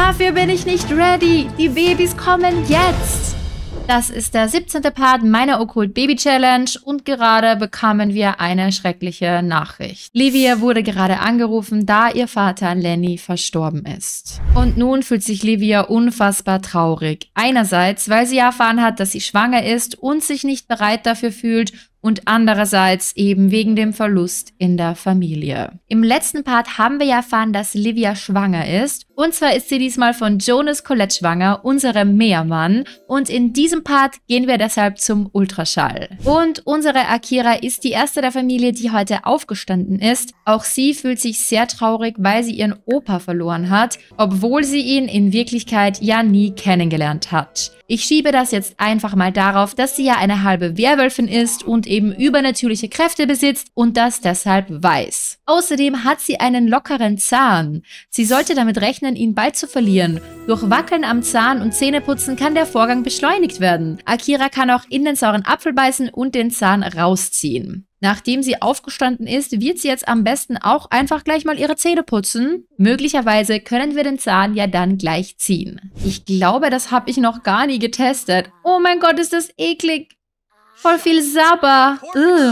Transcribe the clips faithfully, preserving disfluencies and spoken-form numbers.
Dafür bin ich nicht ready. Die Babys kommen jetzt. Das ist der siebzehnte Part meiner Okkult Baby Challenge und gerade bekamen wir eine schreckliche Nachricht. Livia wurde gerade angerufen, da ihr Vater Lenny verstorben ist. Und nun fühlt sich Livia unfassbar traurig. Einerseits, weil sie erfahren hat, dass sie schwanger ist und sich nicht bereit dafür fühlt, und andererseits eben wegen dem Verlust in der Familie. Im letzten Part haben wir ja erfahren, dass Livia schwanger ist. Und zwar ist sie diesmal von Jonas Colette schwanger, unserem Meermann. Und in diesem Part gehen wir deshalb zum Ultraschall. Und unsere Akira ist die erste der Familie, die heute aufgestanden ist. Auch sie fühlt sich sehr traurig, weil sie ihren Opa verloren hat, obwohl sie ihn in Wirklichkeit ja nie kennengelernt hat. Ich schiebe das jetzt einfach mal darauf, dass sie ja eine halbe Werwölfin ist und eben übernatürliche Kräfte besitzt und das deshalb weiß. Außerdem hat sie einen lockeren Zahn. Sie sollte damit rechnen, ihn bald zu verlieren. Durch Wackeln am Zahn und Zähneputzen kann der Vorgang beschleunigt werden. Akira kann auch in den sauren Apfel beißen und den Zahn rausziehen. Nachdem sie aufgestanden ist, wird sie jetzt am besten auch einfach gleich mal ihre Zähne putzen. Möglicherweise können wir den Zahn ja dann gleich ziehen. Ich glaube, das habe ich noch gar nie getestet. Oh mein Gott, ist das eklig. Voll viel Sabber. Ugh.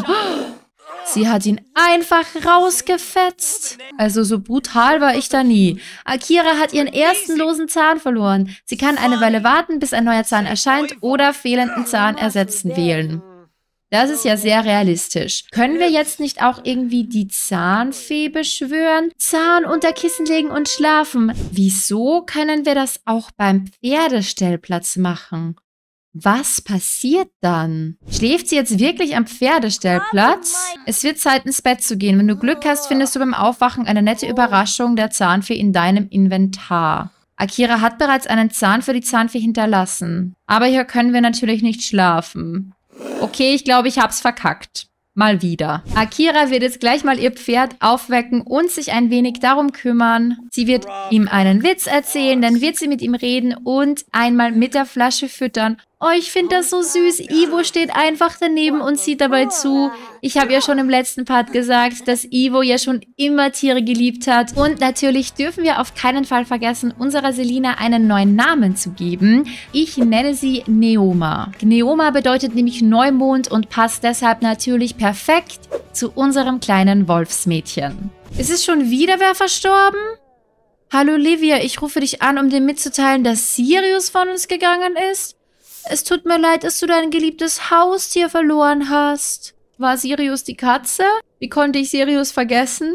Sie hat ihn einfach rausgefetzt. Also so brutal war ich da nie. Akira hat ihren ersten losen Zahn verloren. Sie kann eine Weile warten, bis ein neuer Zahn erscheint oder fehlenden Zahn ersetzen wählen. Das ist ja sehr realistisch. Können wir jetzt nicht auch irgendwie die Zahnfee beschwören? Zahn unter Kissen legen und schlafen. Wieso können wir das auch beim Pferdestellplatz machen? Was passiert dann? Schläft sie jetzt wirklich am Pferdestellplatz? Es wird Zeit, ins Bett zu gehen. Wenn du Glück hast, findest du beim Aufwachen eine nette Überraschung der Zahnfee in deinem Inventar. Akira hat bereits einen Zahn für die Zahnfee hinterlassen. Aber hier können wir natürlich nicht schlafen. Okay, ich glaube, ich hab's verkackt. Mal wieder. Akira wird jetzt gleich mal ihr Pferd aufwecken und sich ein wenig darum kümmern. Sie wird ihm einen Witz erzählen, dann wird sie mit ihm reden und einmal mit der Flasche füttern. Oh, ich finde das so süß. Ivo steht einfach daneben und sieht dabei zu. Ich habe ja schon im letzten Part gesagt, dass Ivo ja schon immer Tiere geliebt hat. Und natürlich dürfen wir auf keinen Fall vergessen, unserer Selina einen neuen Namen zu geben. Ich nenne sie Neoma. Neoma bedeutet nämlich Neumond und passt deshalb natürlich perfekt zu unserem kleinen Wolfsmädchen. Ist es schon wieder wer verstorben? Hallo Livia, ich rufe dich an, um dir mitzuteilen, dass Sirius von uns gegangen ist. Es tut mir leid, dass du dein geliebtes Haustier verloren hast. War Sirius die Katze? Wie konnte ich Sirius vergessen?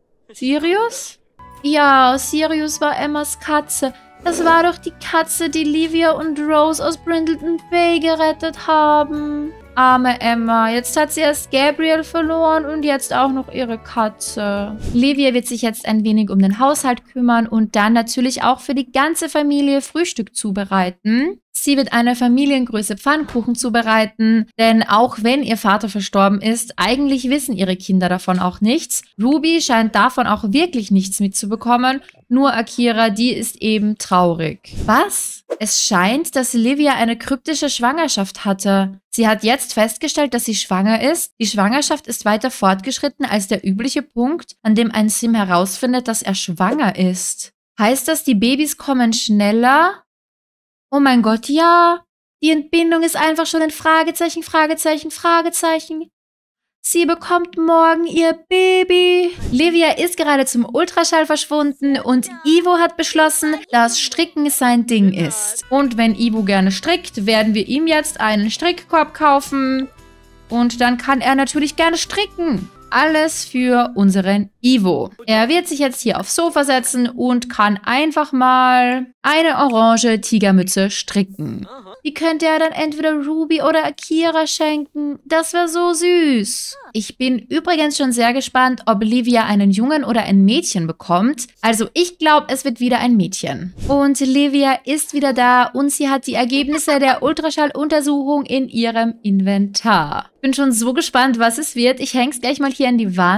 Sirius? Ja, Sirius war Emmas Katze. Das war doch die Katze, die Livia und Rose aus Brindleton Bay gerettet haben. Arme Emma, jetzt hat sie erst Gabriel verloren und jetzt auch noch ihre Katze. Livia wird sich jetzt ein wenig um den Haushalt kümmern und dann natürlich auch für die ganze Familie Frühstück zubereiten. Sie wird eine Familiengröße Pfannkuchen zubereiten, denn auch wenn ihr Vater verstorben ist, eigentlich wissen ihre Kinder davon auch nichts. Ruby scheint davon auch wirklich nichts mitzubekommen, nur Akira, die ist eben traurig. Was? Es scheint, dass Livia eine kryptische Schwangerschaft hatte. Sie hat jetzt festgestellt, dass sie schwanger ist. Die Schwangerschaft ist weiter fortgeschritten als der übliche Punkt, an dem ein Sim herausfindet, dass er schwanger ist. Heißt das, die Babys kommen schneller? Oh mein Gott, ja. Die Entbindung ist einfach schon ein Fragezeichen, Fragezeichen, Fragezeichen. Sie bekommt morgen ihr Baby. Livia ist gerade zum Ultraschall verschwunden und Ivo hat beschlossen, dass Stricken sein Ding ist. Und wenn Ivo gerne strickt, werden wir ihm jetzt einen Strickkorb kaufen. Und dann kann er natürlich gerne stricken. Alles für unseren Ivo. Er wird sich jetzt hier aufs Sofa setzen und kann einfach mal eine orange Tigermütze stricken. Die könnte er dann entweder Ruby oder Akira schenken. Das wäre so süß. Ich bin übrigens schon sehr gespannt, ob Livia einen Jungen oder ein Mädchen bekommt. Also ich glaube, es wird wieder ein Mädchen. Und Livia ist wieder da und sie hat die Ergebnisse der Ultraschalluntersuchung in ihrem Inventar. Bin schon so gespannt, was es wird. Ich hänge es gleich mal hier an die Wand.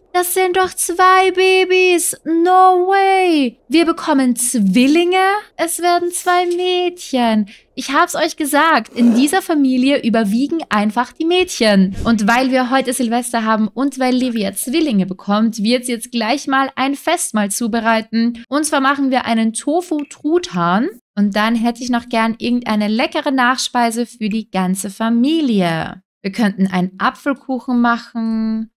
Das sind doch zwei Babys. No way. Wir bekommen Zwillinge. Es werden zwei Mädchen. Ich hab's euch gesagt, in dieser Familie überwiegen einfach die Mädchen. Und weil wir heute Silvester haben und weil Livia Zwillinge bekommt, wird sie jetzt gleich mal ein Festmahl zubereiten. Und zwar machen wir einen Tofu-Truthahn. Und dann hätte ich noch gern irgendeine leckere Nachspeise für die ganze Familie. Wir könnten einen Apfelkuchen machen,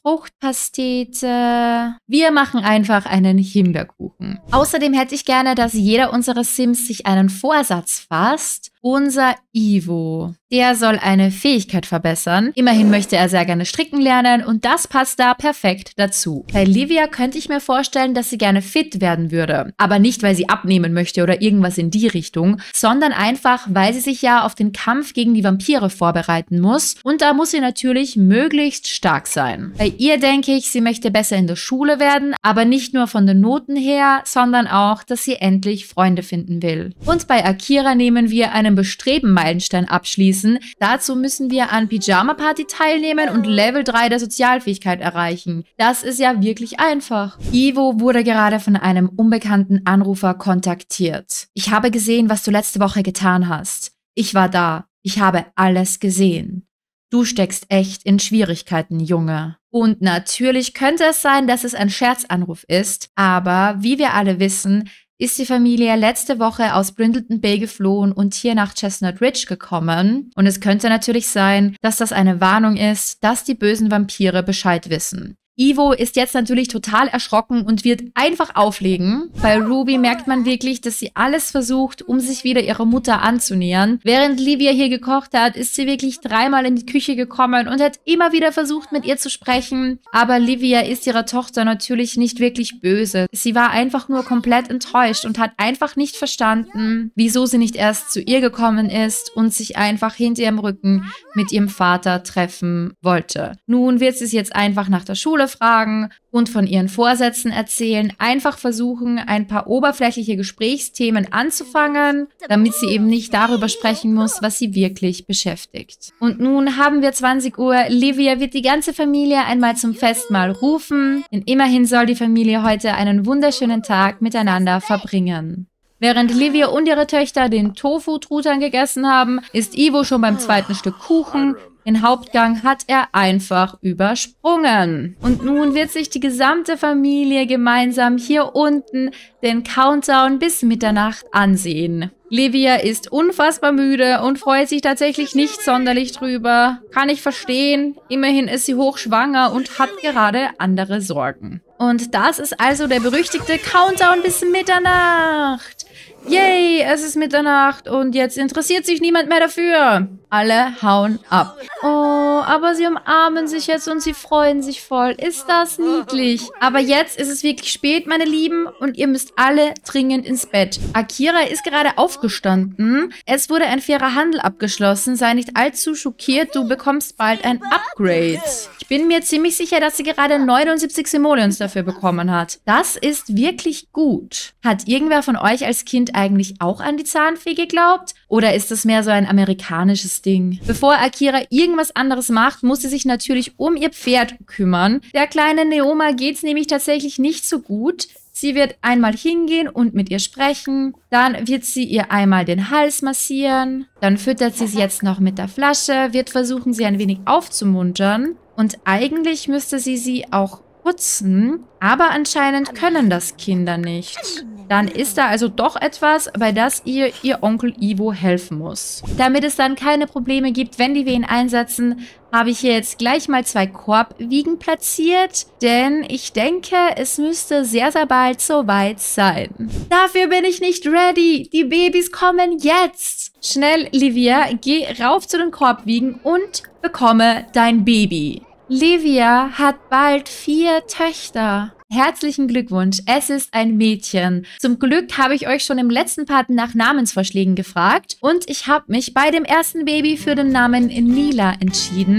Fruchtpastete. Wir machen einfach einen Himbeerkuchen. Außerdem hätte ich gerne, dass jeder unserer Sims sich einen Vorsatz fasst. Unser Ivo, der soll eine Fähigkeit verbessern. Immerhin möchte er sehr gerne stricken lernen und das passt da perfekt dazu. Bei Livia könnte ich mir vorstellen, dass sie gerne fit werden würde. Aber nicht, weil sie abnehmen möchte oder irgendwas in die Richtung, sondern einfach, weil sie sich ja auf den Kampf gegen die Vampire vorbereiten muss. Und da muss sie natürlich möglichst stark sein. Bei ihr denke ich, sie möchte besser in der Schule werden, aber nicht nur von den Noten her, sondern auch, dass sie endlich Freunde finden will. Und bei Akira nehmen wir einen Bestreben-Meilenstein abschließen. Dazu müssen wir an Pyjama-Party teilnehmen und Level drei der Sozialfähigkeit erreichen. Das ist ja wirklich einfach. Ivo wurde gerade von einem unbekannten Anrufer kontaktiert. Ich habe gesehen, was du letzte Woche getan hast. Ich war da. Ich habe alles gesehen. Du steckst echt in Schwierigkeiten, Junge. Und natürlich könnte es sein, dass es ein Scherzanruf ist, aber wie wir alle wissen, ist die Familie letzte Woche aus Brindleton Bay geflohen und hier nach Chestnut Ridge gekommen. Und es könnte natürlich sein, dass das eine Warnung ist, dass die bösen Vampire Bescheid wissen. Ivo ist jetzt natürlich total erschrocken und wird einfach auflegen. Bei Ruby merkt man wirklich, dass sie alles versucht, um sich wieder ihrer Mutter anzunähern. Während Livia hier gekocht hat, ist sie wirklich dreimal in die Küche gekommen und hat immer wieder versucht, mit ihr zu sprechen. Aber Livia ist ihrer Tochter natürlich nicht wirklich böse. Sie war einfach nur komplett enttäuscht und hat einfach nicht verstanden, wieso sie nicht erst zu ihr gekommen ist und sich einfach hinter ihrem Rücken mit ihrem Vater treffen wollte. Nun wird sie es jetzt einfach nach der Schule fragen und von ihren Vorsätzen erzählen, einfach versuchen, ein paar oberflächliche Gesprächsthemen anzufangen, damit sie eben nicht darüber sprechen muss, was sie wirklich beschäftigt. Und nun haben wir zwanzig Uhr, Livia wird die ganze Familie einmal zum Festmahl rufen, denn immerhin soll die Familie heute einen wunderschönen Tag miteinander verbringen. Während Livia und ihre Töchter den Tofu-Truthahn gegessen haben, ist Ivo schon beim zweiten Stück Kuchen. Den Hauptgang hat er einfach übersprungen. Und nun wird sich die gesamte Familie gemeinsam hier unten den Countdown bis Mitternacht ansehen. Livia ist unfassbar müde und freut sich tatsächlich nicht sonderlich drüber. Kann ich verstehen. Immerhin ist sie hochschwanger und hat gerade andere Sorgen. Und das ist also der berüchtigte Countdown bis Mitternacht. Yay, es ist Mitternacht und jetzt interessiert sich niemand mehr dafür. Alle hauen ab. Oh, aber sie umarmen sich jetzt und sie freuen sich voll. Ist das niedlich? Aber jetzt ist es wirklich spät, meine Lieben, und ihr müsst alle dringend ins Bett. Akira ist gerade aufgestanden. Es wurde ein fairer Handel abgeschlossen. Sei nicht allzu schockiert, du bekommst bald ein Upgrade. Ich bin mir ziemlich sicher, dass sie gerade neunundsiebzig Simoleons dafür bekommen hat. Das ist wirklich gut. Hat irgendwer von euch als Kind eigentlich auch an die Zahnfee geglaubt? Oder ist das mehr so ein amerikanisches Ding? Bevor Akira irgendwas anderes macht, muss sie sich natürlich um ihr Pferd kümmern. Der kleinen Neoma geht's nämlich tatsächlich nicht so gut. Sie wird einmal hingehen und mit ihr sprechen. Dann wird sie ihr einmal den Hals massieren. Dann füttert sie sie jetzt noch mit der Flasche, wird versuchen, sie ein wenig aufzumuntern. Und eigentlich müsste sie sie auch putzen, aber anscheinend können das Kinder nicht. Dann ist da also doch etwas, bei das ihr ihr Onkel Ivo helfen muss. Damit es dann keine Probleme gibt, wenn die Wehen einsetzen, habe ich hier jetzt gleich mal zwei Korbwiegen platziert, denn ich denke, es müsste sehr, sehr bald soweit sein. Dafür bin ich nicht ready. Die Babys kommen jetzt. Schnell, Livia, geh rauf zu den Korbwiegen und bekomme dein Baby. Livia hat bald vier Töchter. Herzlichen Glückwunsch, es ist ein Mädchen. Zum Glück habe ich euch schon im letzten Part nach Namensvorschlägen gefragt und ich habe mich bei dem ersten Baby für den Namen Nila entschieden.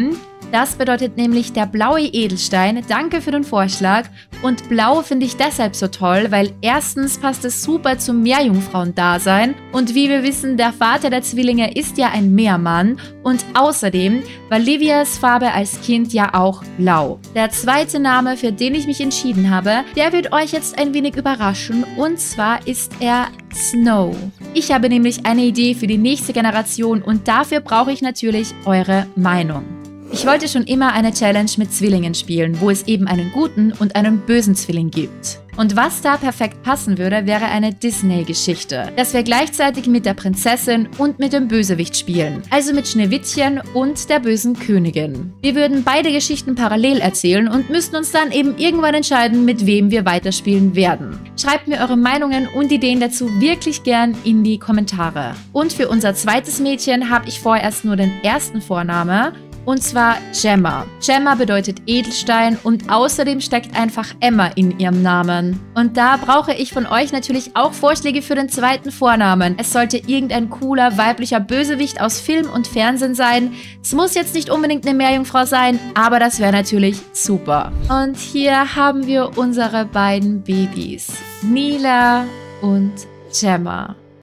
Das bedeutet nämlich der blaue Edelstein. Danke für den Vorschlag. Und blau finde ich deshalb so toll, weil erstens passt es super zum Meerjungfrauendasein. Und wie wir wissen, der Vater der Zwillinge ist ja ein Meermann. Und außerdem war Livias Farbe als Kind ja auch blau. Der zweite Name, für den ich mich entschieden habe, der wird euch jetzt ein wenig überraschen. Und zwar ist er Snow. Ich habe nämlich eine Idee für die nächste Generation und dafür brauche ich natürlich eure Meinung. Ich wollte schon immer eine Challenge mit Zwillingen spielen, wo es eben einen guten und einen bösen Zwilling gibt. Und was da perfekt passen würde, wäre eine Disney-Geschichte, dass wir gleichzeitig mit der Prinzessin und mit dem Bösewicht spielen, also mit Schneewittchen und der bösen Königin. Wir würden beide Geschichten parallel erzählen und müssten uns dann eben irgendwann entscheiden, mit wem wir weiterspielen werden. Schreibt mir eure Meinungen und Ideen dazu wirklich gern in die Kommentare. Und für unser zweites Mädchen habe ich vorerst nur den ersten Vorname. Und zwar Gemma. Gemma bedeutet Edelstein und außerdem steckt einfach Emma in ihrem Namen. Und da brauche ich von euch natürlich auch Vorschläge für den zweiten Vornamen. Es sollte irgendein cooler, weiblicher Bösewicht aus Film und Fernsehen sein. Es muss jetzt nicht unbedingt eine Meerjungfrau sein, aber das wäre natürlich super. Und hier haben wir unsere beiden Babys, Nila und Gemma.